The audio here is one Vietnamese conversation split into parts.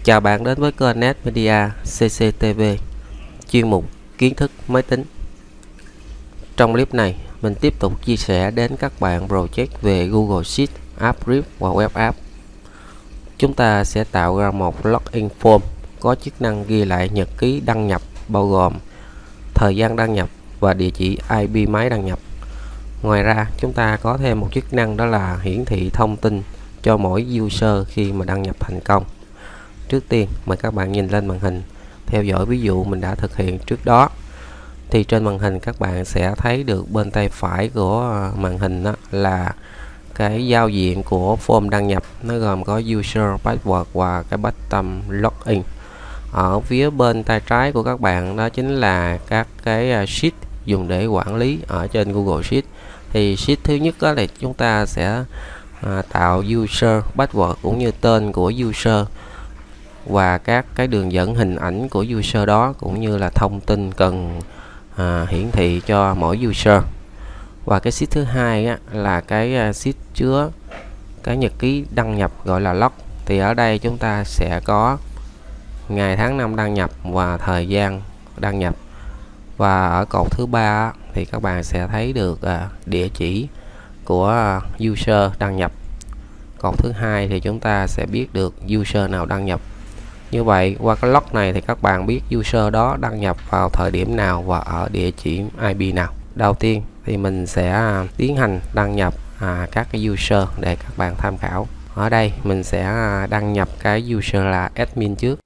Chào bạn đến với kênh Netmedia CCTV, chuyên mục kiến thức máy tính. Trong clip này, mình tiếp tục chia sẻ đến các bạn project về Google Sheets, App Brief và Web App. Chúng ta sẽ tạo ra một login form có chức năng ghi lại nhật ký đăng nhập, bao gồm thời gian đăng nhập và địa chỉ IP máy đăng nhập. Ngoài ra, chúng ta có thêm một chức năng đó là hiển thị thông tin cho mỗi user khi mà đăng nhập thành công. Trước tiên, mời các bạn nhìn lên màn hình, theo dõi ví dụ mình đã thực hiện trước đó. Thì trên màn hình các bạn sẽ thấy được bên tay phải của màn hình đó là cái giao diện của form đăng nhập. Nó gồm có user, password và cái button login. Ở phía bên tay trái của các bạn đó chính là các cái sheet dùng để quản lý ở trên Google Sheets. Thì sheet thứ nhất đó là chúng ta sẽ tạo user, password cũng như tên của user và các cái đường dẫn hình ảnh của user đó, cũng như là thông tin cần hiển thị cho mỗi user. Và cái sheet thứ hai á, là cái sheet chứa cái nhật ký đăng nhập gọi là log. Thì ở đây chúng ta sẽ có ngày tháng năm đăng nhập và thời gian đăng nhập. Và ở cột thứ ba thì các bạn sẽ thấy được địa chỉ của user đăng nhập. Cột thứ hai thì chúng ta sẽ biết được user nào đăng nhập. Như vậy qua cái log này thì các bạn biết user đó đăng nhập vào thời điểm nào và ở địa chỉ IP nào. Đầu tiên thì mình sẽ tiến hành đăng nhập các cái user để các bạn tham khảo. Ở đây mình sẽ đăng nhập cái user là admin trước.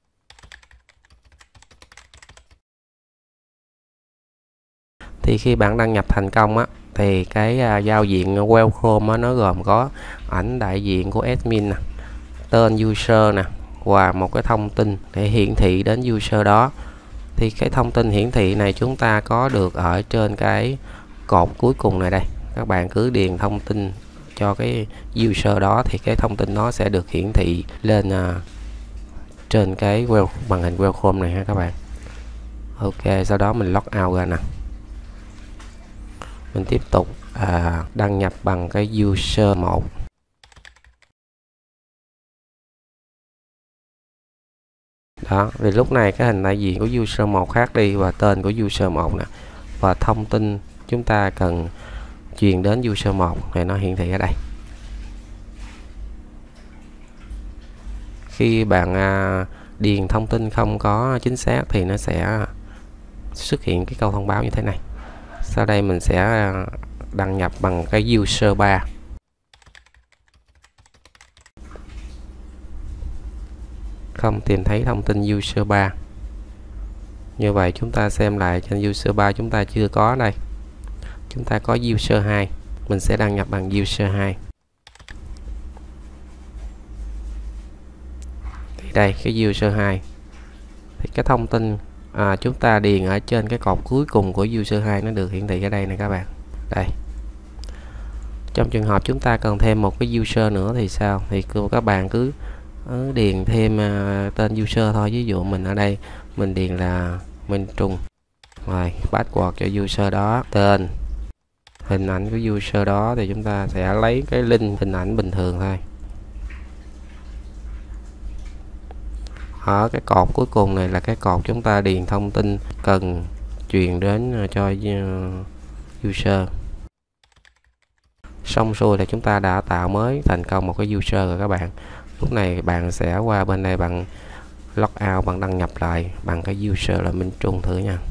Thì khi bạn đăng nhập thành công á, thì cái giao diện welcome á, nó gồm có ảnh đại diện của admin nè, tên user nè, và một cái thông tin để hiển thị đến user đó. Thì cái thông tin hiển thị này chúng ta có được ở trên cái cột cuối cùng này đây. Các bạn cứ điền thông tin cho cái user đó thì cái thông tin nó sẽ được hiển thị lên trên cái màn hình welcome này ha các bạn. Ok, sau đó mình log out ra nè. Mình tiếp tục đăng nhập bằng cái user 1. Đó, vì lúc này cái hình đại diện của user 1 khác đi và tên của user 1 nè, và thông tin chúng ta cần truyền đến user 1 này nó hiển thị ở đây. Khi bạn điền thông tin không có chính xác thì nó sẽ xuất hiện cái câu thông báo như thế này. Sau đây mình sẽ đăng nhập bằng cái user 3. Không tìm thấy thông tin user 3. Như vậy chúng ta xem lại trên user 3 chúng ta chưa có đây. Chúng ta có user 2. Mình sẽ đăng nhập bằng user 2. Thì đây cái user 2. Thì cái thông tin chúng ta điền ở trên cái cột cuối cùng của user 2 nó được hiển thị ở đây nè các bạn. Đây. Trong trường hợp chúng ta cần thêm một cái user nữa thì sao? Thì các bạn cứ điền thêm tên user thôi. Ví dụ mình ở đây mình điền là Minh Trung, rồi password cho user đó, tên, hình ảnh của user đó thì chúng ta sẽ lấy cái link hình ảnh bình thường thôi. Ở cái cột cuối cùng này là cái cột chúng ta điền thông tin cần truyền đến cho user. Xong xuôi là chúng ta đã tạo mới thành công một cái user rồi các bạn. Lúc này bạn sẽ qua bên đây bằng log out, bạn đăng nhập lại bằng cái user là Minh Trung thử nha.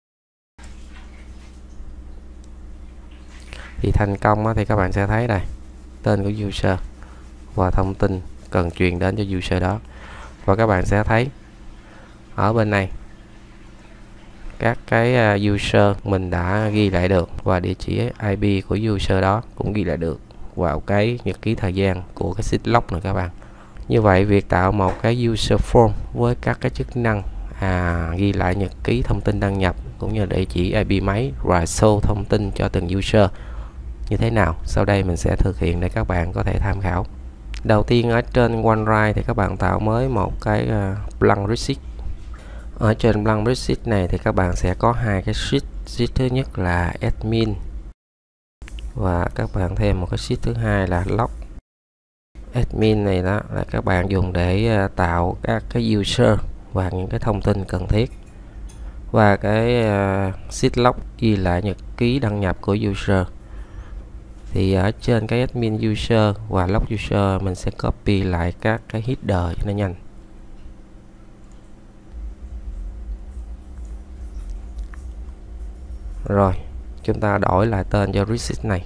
Thì thành công thì các bạn sẽ thấy đây tên của user và thông tin cần truyền đến cho user đó. Và các bạn sẽ thấy ở bên này các cái user mình đã ghi lại được và địa chỉ IP của user đó cũng ghi lại được vào cái nhật ký thời gian của cái sheet log này các bạn. Như vậy việc tạo một cái user form với các cái chức năng ghi lại nhật ký thông tin đăng nhập cũng như địa chỉ IP máy và show thông tin cho từng user như thế nào, sau đây mình sẽ thực hiện để các bạn có thể tham khảo. Đầu tiên ở trên OneDrive thì các bạn tạo mới một cái blank receipt. Ở trên blank receipt này thì các bạn sẽ có hai cái sheet. Sheet thứ nhất là admin và các bạn thêm một cái sheet thứ hai là log. admin này đó là các bạn dùng để tạo các cái user và những cái thông tin cần thiết, và cái sheet log ghi lại nhật ký đăng nhập của user. Thì ở trên cái admin user và log user mình sẽ copy lại các cái header cho nó nhanh. Rồi chúng ta đổi lại tên cho receipt này.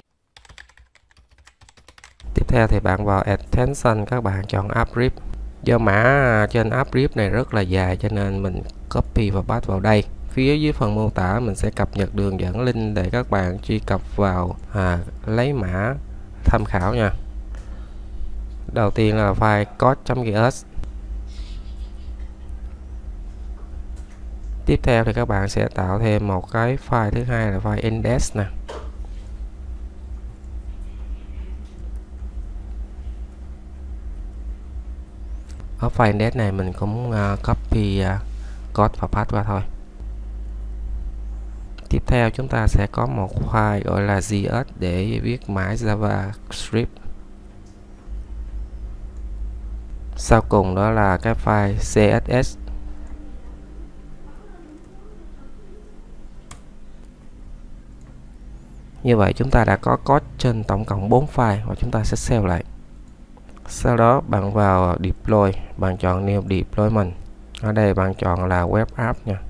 Tiếp theo thì bạn vào attention, các bạn chọn app rip. Do mã trên app rip này rất là dài cho nên mình copy và paste vào đây. Phía dưới phần mô tả mình sẽ cập nhật đường dẫn link để các bạn truy cập vào lấy mã tham khảo nha. Đầu tiên là file code.gs. Tiếp theo thì các bạn sẽ tạo thêm một cái file thứ hai là file index nè. Ở file index này mình cũng copy code và paste qua thôi. Tiếp theo chúng ta sẽ có một file gọi là JS để viết mã JavaScript. Sau cùng đó là cái file CSS. Như vậy chúng ta đã có code trên tổng cộng 4 file và chúng ta sẽ save lại. Sau đó bạn vào deploy, bạn chọn new deployment. Ở đây bạn chọn là web app nha.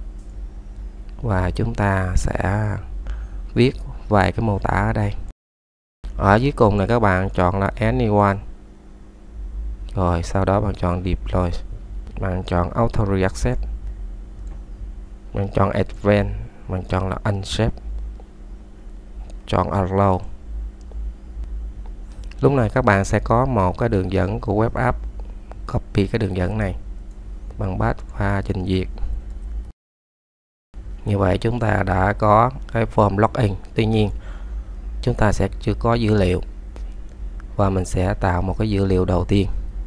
Và chúng ta sẽ viết vài cái mô tả ở đây. Ở dưới cùng này các bạn chọn là anyone. Rồi sau đó bạn chọn deploy. Bạn chọn auto reaccess. Bạn chọn advanced, bạn chọn là unsafe. Chọn allow. Lúc này các bạn sẽ có một cái đường dẫn của web app. Copy cái đường dẫn này bằng paste và trình duyệt. Như vậy chúng ta đã có cái form login. Tuy nhiên chúng ta sẽ chưa có dữ liệu, và mình sẽ tạo một cái dữ liệu đầu tiên.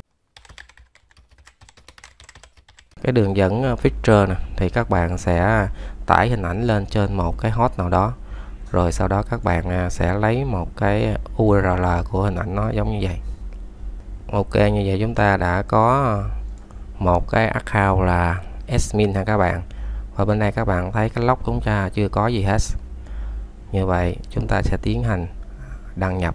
Cái đường dẫn feature này thì các bạn sẽ tải hình ảnh lên trên một cái host nào đó, rồi sau đó các bạn sẽ lấy một cái URL của hình ảnh nó giống như vậy. Ok, như vậy chúng ta đã có một cái account là admin ha các bạn. Và bên đây các bạn thấy cái log chúng ta chưa có gì hết. Như vậy chúng ta sẽ tiến hành đăng nhập.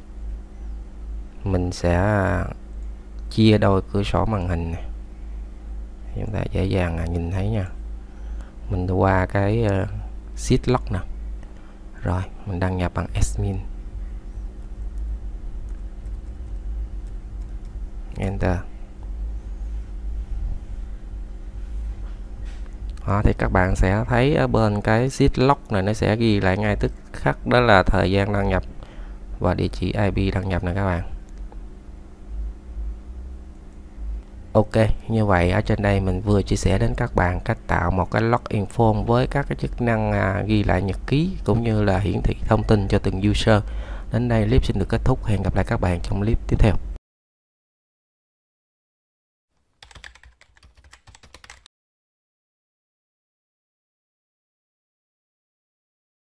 Mình sẽ chia đôi cửa sổ màn hình này, chúng ta dễ dàng nhìn thấy nha. Mình qua cái sheet log nè. Rồi mình đăng nhập bằng admin. Enter. Thì các bạn sẽ thấy ở bên cái sheet log này nó sẽ ghi lại ngay tức khắc đó là thời gian đăng nhập và địa chỉ IP đăng nhập này các bạn. Ok, như vậy ở trên đây mình vừa chia sẻ đến các bạn cách tạo một cái login form với các cái chức năng ghi lại nhật ký cũng như là hiển thị thông tin cho từng user. Đến đây clip xin được kết thúc. Hẹn gặp lại các bạn trong clip tiếp theo.